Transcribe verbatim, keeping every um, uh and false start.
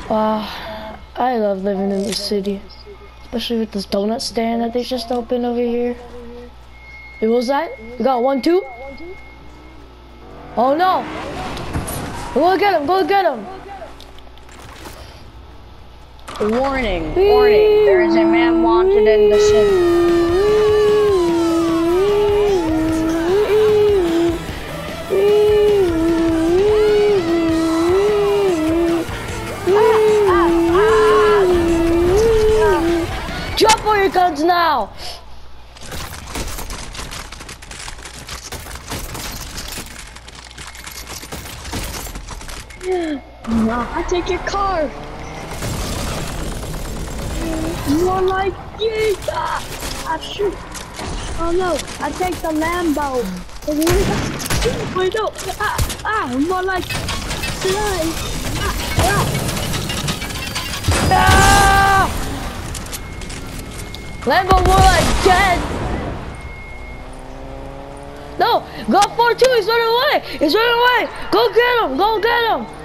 Uh, I love living in the city, especially with this donut stand that they just opened over here. Who was that? We got one, two. Oh no! Go get him! Go get him! Warning! Warning! There is a man wanted in the city. Drop all your guns now! No, I take your car. You are like, yeah, I shoot. Oh no, I take the Lambo. Wait, no, ah, ah, more like, ah, ah. Ah! Lambo more like dead. No, go four two. He's running away. He's running away. Go get him. Go get him.